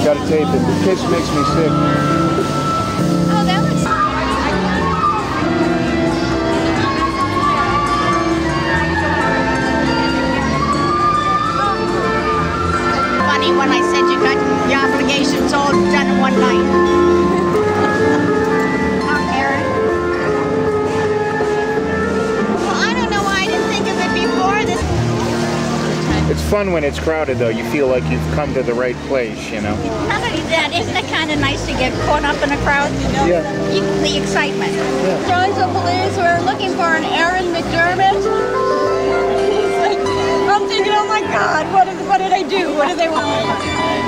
Gotta tape it. The kiss makes me sick. Oh, that looks funny when I said you got your obligations all done in one night. It's fun when it's crowded, though. You feel like you've come to the right place, you know? Not only that, isn't it kind of nice to get caught up in a crowd? Yeah. The excitement. Yeah. Joins the police. We're looking for an Aaron McDermott. He's like, I'm thinking, oh my God, what did I do? What do they want?